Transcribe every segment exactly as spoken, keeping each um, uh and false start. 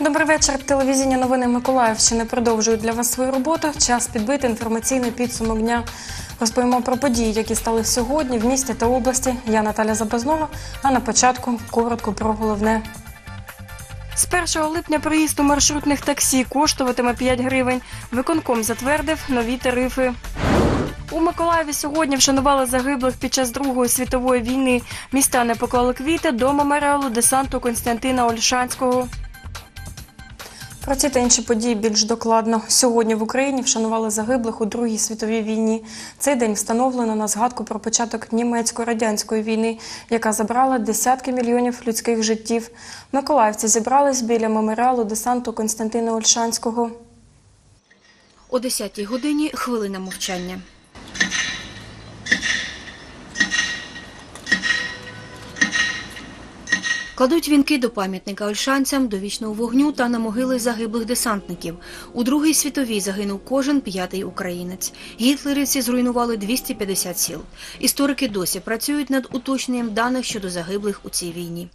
Добрий вечір. Телевізійні новини Миколаївщини продовжують для вас свою роботу. Час підбити інформаційний підсумок дня. Розповімо про події, які стали сьогодні в місті та області. Я Наталя Забазнова, а на початку коротко про головне. З першого липня проїзд у маршрутних таксі коштуватиме п'ять гривень. Виконком затвердив нові тарифи. У Миколаєві сьогодні вшанували загиблих під час Другої світової війни. Містяни поклали квіти до меморіалу десанту Костянтина Ольшанського. Про ці та інші події більш докладно. Сьогодні в Україні вшанували загиблих у Другій світовій війні. Цей день встановлено на згадку про початок німецько-радянської війни, яка забрала десятки мільйонів людських життів. Миколаївці зібрались біля меморіалу десанту Костянтина Ольшанського. О десятій годині хвилина мовчання. Кладуть вінки до пам'ятника ольшанцям, до вічного вогню та на могили загиблих десантників. У Другій світовій загинув кожен п'ятий українець. Гітлерівці зруйнували двісті п'ятдесят сіл. Історики досі працюють над уточненням даних щодо загиблих у цій війні.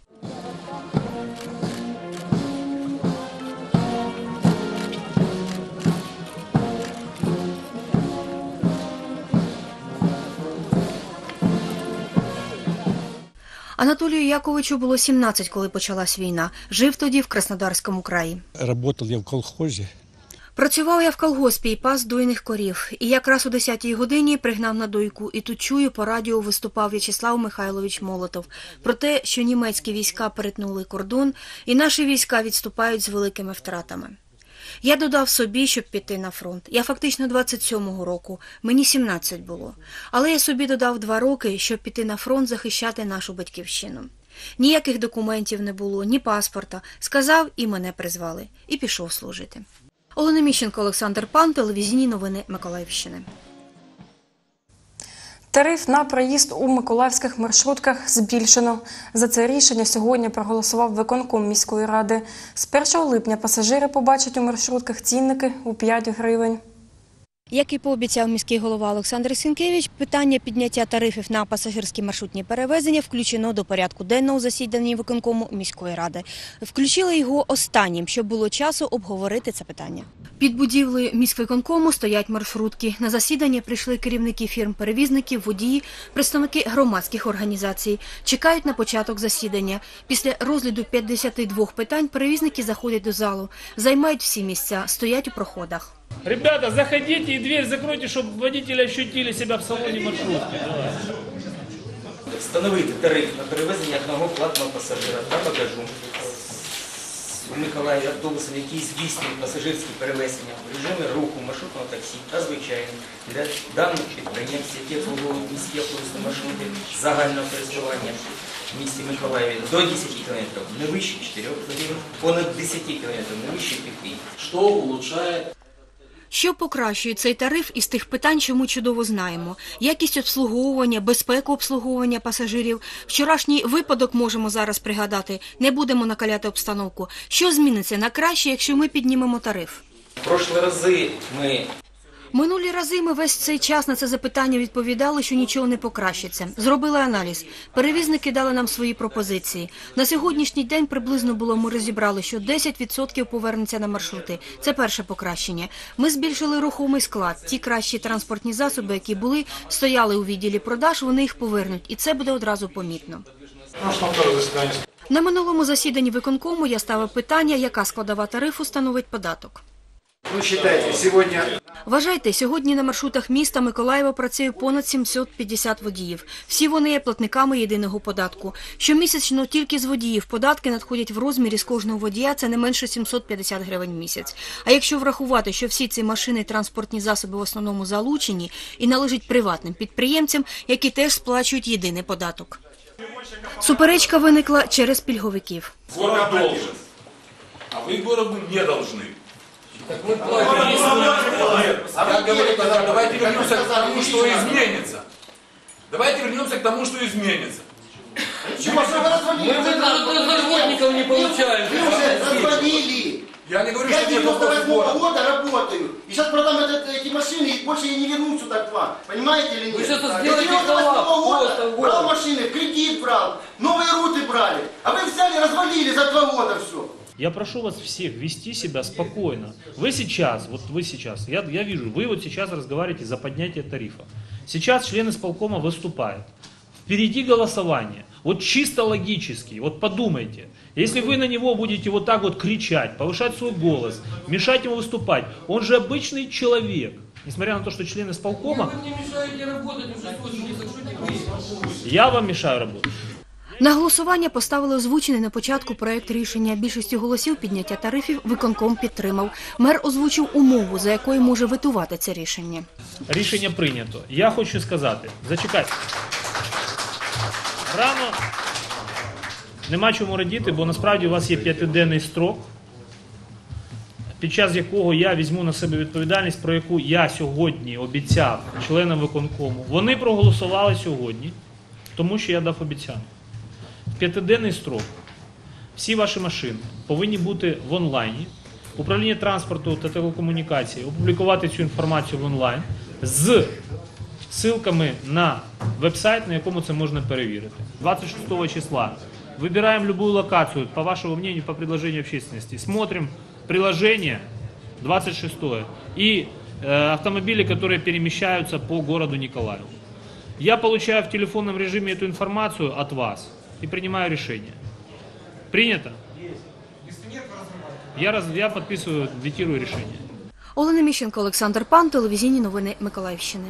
Анатолію Яковичу було сімнадцять, коли почалась війна. Жив тоді в Краснодарському краї. Работал я в колхозі. Працював я в колгоспі і пас дойних корів. І якраз о десятій годині пригнав на дойку. І тут чую, по радіо виступав В'ячеслав Михайлович Молотов про те, що німецькі війська перетнули кордон і наші війська відступають з великими втратами. Я додав собі, щоб піти на фронт. Я фактично двадцять сьомого року, мені сімнадцять було. Але я собі додав два роки, щоб піти на фронт захищати нашу батьківщину. Ніяких документів не було, ні паспорта. Сказав, і мене призвали. І пішов служити. Олена Міщенко, Олександр Пан, телевізійні новини Миколаївщини. Тариф на проїзд у миколаївських маршрутках збільшено. За це рішення сьогодні проголосував виконком міської ради. З першого липня пасажири побачать у маршрутках цінники у п'ять гривень. Як і пообіцяв міський голова Олександр Сінкевич, питання підняття тарифів на пасажирські маршрутні перевезення включено до порядку денного засідання виконкому міської ради. Включили його останнім, щоб було часу обговорити це питання. Під будівлею міськвиконкому стоять маршрутки. На засідання прийшли керівники фірм-перевізників, водії, представники громадських організацій. Чекають на початок засідання. Після розгляду п'ятдесят два питань перевізники заходять до залу. Займають всі місця, стоять у проходах. Ребята, заходите и дверь закройте, чтобы водители ощутили себя в салоне маршрутки. Встановити тариф на перевезення одного платного пасажира. Я покажу. У Миколаєві автобусів, які здійснюють пасажирські перевезення в режимі руху маршрутного таксі та звичайних для даних підприємств, які обслуговують міські автобусні маршрути загального користування в місті Миколаєві до десяти кілометрів, не вище чотирьох гривень, понад десяти кілометрів, не вище п'яти. Що улучшає? Що покращує цей тариф із тих питань, що ми чудово знаємо? Якість обслуговування, безпеку обслуговування пасажирів. Вчорашній випадок можемо зараз пригадати. Не будемо накаляти обстановку. Що зміниться на краще, якщо ми піднімемо тариф? В прошлі рази ми... Минулі рази ми весь цей час на це запитання відповідали, що нічого не покращиться. Зробили аналіз. Перевізники дали нам свої пропозиції. На сьогоднішній день приблизно було, ми розібрали, що десять відсотків повернеться на маршрути. Це перше покращення. Ми збільшили рухомий склад. Ті кращі транспортні засоби, які були, стояли у відділі продаж, вони їх повернуть. І це буде одразу помітно. На минулому засіданні виконкому я ставив питання, яка складова тарифу становить податок. Ну, считайте, сьогодні... Вважайте, сьогодні на маршрутах міста Миколаєва працює понад сімсот п'ятдесят водіїв. Всі вони є платниками єдиного податку. Щомісячно тільки з водіїв податки надходять в розмірі з кожного водія, це не менше сімсот п'ятдесят гривень в місяць. А якщо врахувати, що всі ці машини і транспортні засоби в основному залучені і належать приватним підприємцям, які теж сплачують єдиний податок. Суперечка виникла через пільговиків. Город должен, а вы городу не должны. Так мы платим. Нет, я говорю, тогда давайте вернемся к тому, что изменится. Давайте вернемся к тому, что изменится. Мы работников не получаем. Вы уже разводили. Я не говорю, Я что с нет девяносто восьмого плохого. года работаю. И сейчас продам этот, эти машины и больше я не верну сюда к вам. Понимаете или нет? Вы что-то Я с сделаете девяносто восьмого года просто в брал городе. машины, в кредит брал, новые руты брали. А вы взяли, развалили за два года все. Я прошу вас всех вести себя спокойно. Вы сейчас, вот вы сейчас, я, я вижу, вы вот сейчас разговариваете за поднятие тарифа. Сейчас член исполкома выступает. Впереди голосование. Вот чисто логически, вот подумайте. Если вы на него будете вот так вот кричать, повышать свой голос, мешать ему выступать, он же обычный человек. Несмотря на то, что член исполкома... Я вам мешаю работать. На голосування поставили озвучений на початку проект рішення. Більшістю голосів підняття тарифів виконком підтримав. Мер озвучив умову, за якою може ветувати це рішення. Рішення прийнято. Я хочу сказати, зачекайте. Рано нема чому радіти, бо насправді у вас є п'ятиденний строк, під час якого я візьму на себе відповідальність, про яку я сьогодні обіцяв членам виконкому. Вони проголосували сьогодні, тому що я дав обіцянку. В п'ятиденний строк всі ваші машини повинні бути в онлайні. Управління транспорту та телекомунікації опублікувати цю інформацію в онлайн з ссылками на веб-сайт, на якому це можна перевірити. двадцать шестого числа выбираем любую локацию, по вашему мнению, по предложению общественности. Смотрим приложение двадцать шестое и э, автомобили, которые перемещаются по городу Николаеву. Я получаю в телефонном режиме эту информацию от вас и принимаю решение. Принято? Я, раз, я подписываю, ветирую решение. Олена Міщенко, Олександр Пан, телевізійні новини Миколаївщини.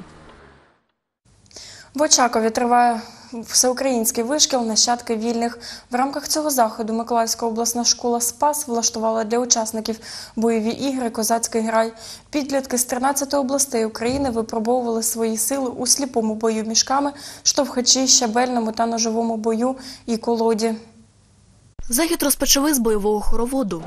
В Очакові триває всеукраїнський вишкіл «Нащадки вільних». В рамках цього заходу Миколаївська обласна школа «Спас» влаштувала для учасників бойові ігри «Козацький грай». Підлітки з тринадцяти областей України випробовували свої сили у сліпому бою мішками, штовхачі, щабельному та ножовому бою і колоді. Захід розпочали з бойового хороводу.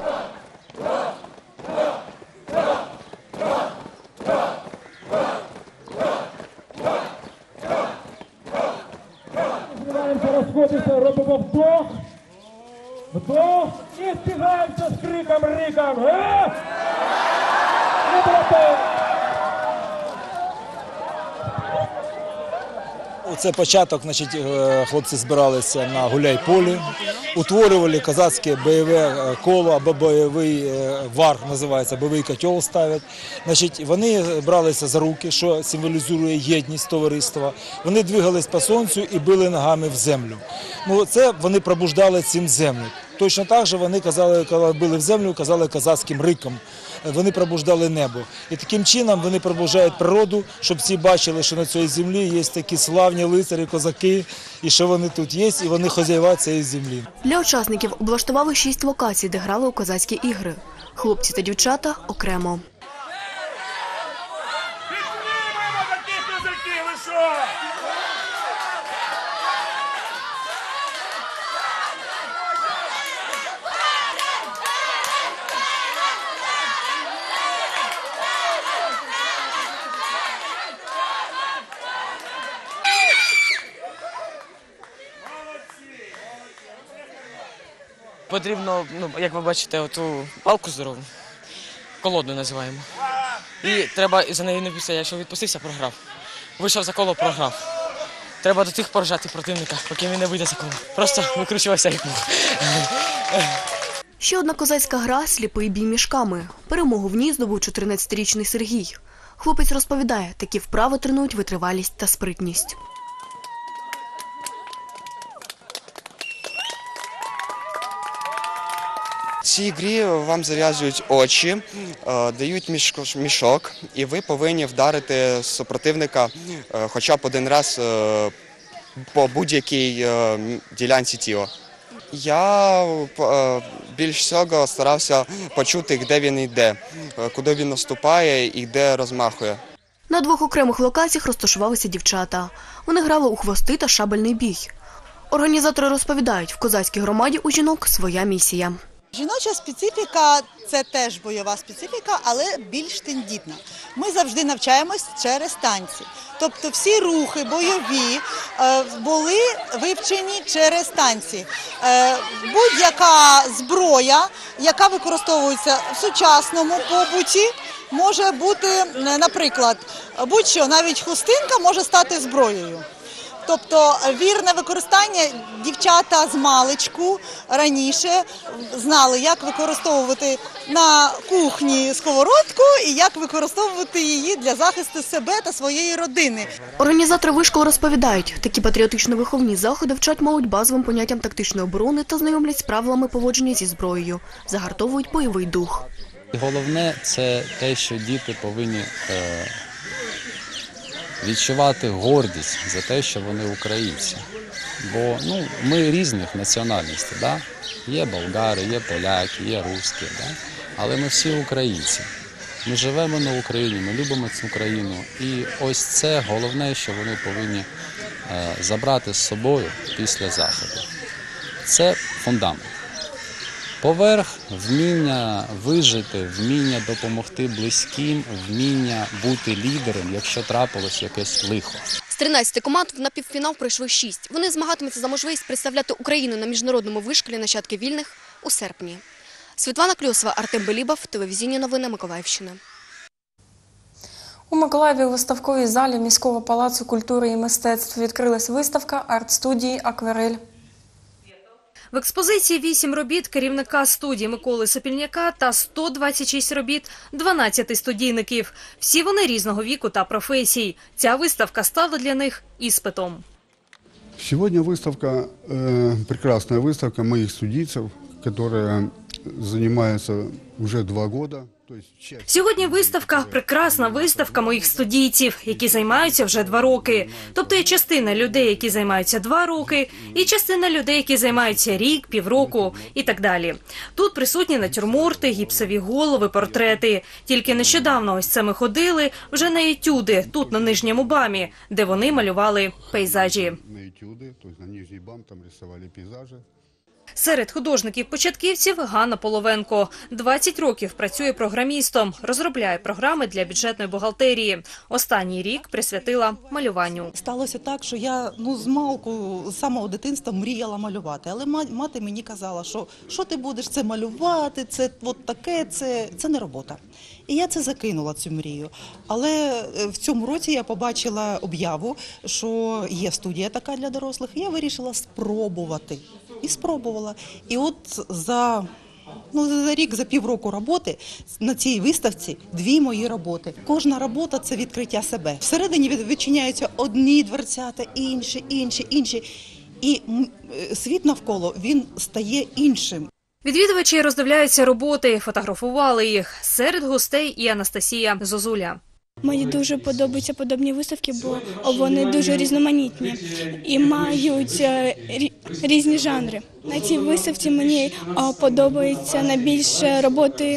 Розходиться, робимо вдох, вдох і збігаємося з криком-риком. Га! І брати! Це початок, значить, хлопці збиралися на гуляй-полі, утворювали козацьке бойове коло або бойовий вар, називається, бойовий котел ставлять. Значить, вони бралися за руки, що символізує єдність товариства. Вони двигались по сонцю і били ногами в землю. Ну, це вони пробуждали цим землю. Точно так же вони казали, коли били в землю, казали козацьким риком. Вони пробуждали небо. І таким чином вони пробуждають природу, щоб всі бачили, що на цій землі є такі славні лицарі, козаки, і що вони тут є, і вони хазяїва цієї землі. Для учасників облаштували шість локацій, де грали у козацькі ігри. Хлопці та дівчата окремо. Потрібно, ну, як ви бачите, оту палку здорову, колоду називаємо. І треба за нею не битися, якщо відпустився, програв. Вийшов за коло, програв. Треба до тих поражати противника, поки він не вийде за коло. Просто викручувався як мог. Ще одна козацька гра – сліпий бій мішками. Перемогу в ній здобув чотирнадцятирічний Сергій. Хлопець розповідає, такі вправи тренують витривалість та спритність. В цій грі вам зав'язують очі, дають мішок, і ви повинні вдарити супротивника хоча б один раз по будь-якій ділянці тіла. Я більш всього старався почути, де він йде, куди він наступає і де розмахує. На двох окремих локаціях розташувалися дівчата. Вони грали у хвости та шабельний бій. Організатори розповідають, в козацькій громаді у жінок своя місія. Жіноча специфіка – це теж бойова специфіка, але більш тендітна. Ми завжди навчаємось через танці. Тобто всі рухи бойові були вивчені через танці. Будь-яка зброя, яка використовується в сучасному побуті, може бути, наприклад, будь-що, навіть хустинка може стати зброєю. Тобто вірне використання дівчата з маличку раніше знали, як використовувати на кухні сковородку і як використовувати її для захисту себе та своєї родини. Організатори вишколу розповідають, такі патріотично-виховні заходи вчать молодь базовим поняттям тактичної оборони та знайомлять з правилами поводження зі зброєю, загартовують бойовий дух. Головне – це те, що діти повинні е, відчувати гордість за те, що вони українці. Бо ну, ми різних національностей, да? Є болгари, є поляки, є русські, да? Але ми всі українці. Ми живемо на Україні, ми любимо цю країну. І ось це головне, що вони повинні е, забрати з собою після заходу. Це фундамент. Поверх – вміння вижити, вміння допомогти близьким, вміння бути лідером, якщо трапилось якесь лихо. З тринадцяти команд в напівфінал пройшли шість. Вони змагатимуться за можливість представляти Україну на міжнародному вишколі «Нащадки вільних» у серпні. Світлана Кльосова, Артем Белібов, телевізійні новини Миколаївщини. У Миколаєві у виставковій залі міського палацу культури і мистецтв відкрилась виставка арт-студії «Акварель». В експозиції вісім робіт керівника студії Миколи Сопільняка та сто двадцять шість робіт дванадцяти студійників. Всі вони різного віку та професій. Ця виставка стала для них іспитом. Сегодня выставка, э, прекрасная выставка моих студийцев, которые занимаются уже два года. Сьогодні виставка – прекрасна виставка моїх студійців, які займаються вже два роки. Тобто є частина людей, які займаються два роки, і частина людей, які займаються рік, півроку і так далі. Тут присутні натюрморти, гіпсові голови, портрети. Тільки нещодавно ось це ми ходили вже на етюди, тут на Нижньому Бамі, де вони малювали пейзажі. На етюди, тобто на Нижній Бам, там рисували пейзажі. Серед художників-початківців Ганна Половенко. двадцять років працює програмістом, розробляє програми для бюджетної бухгалтерії. Останній рік присвятила малюванню. Сталося так, що я ну, з малку, з самого дитинства мріяла малювати. Але мати мені казала, що що ти будеш це малювати, це от таке, це, це не робота. І я це закинула, цю мрію. Але в цьому році я побачила об'яву, що є студія така для дорослих, і я вирішила спробувати. І спробувала. І от за, ну, за рік, за півроку роботи на цій виставці дві мої роботи. Кожна робота – це відкриття себе. Всередині відчиняються одні дверцята, інші, інші, інші. І світ навколо, він стає іншим. Відвідувачі роздивляються роботи, фотографували їх. Серед гостей і Анастасія Зозуля. Мені дуже подобаються подобні виставки, бо вони дуже різноманітні і мають різні жанри. На цій виставці мені подобаються найбільше роботи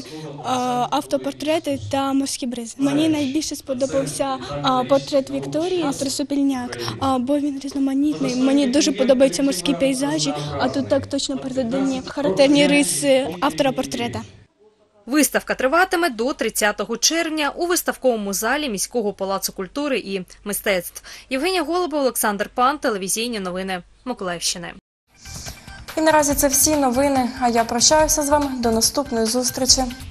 автопортрети та морські бризи. Мені найбільше сподобався портрет Вікторії, автор Сопільняк, бо він різноманітний. Мені дуже подобаються морські пейзажі, а тут так точно передані характерні риси автора портрета. Виставка триватиме до тридцятого червня у виставковому залі міського палацу культури і мистецтв. Євгенія Голубова, Олександр Пан, телевізійні новини Миколаївщини. І наразі це всі новини, а я прощаюся з вами до наступної зустрічі.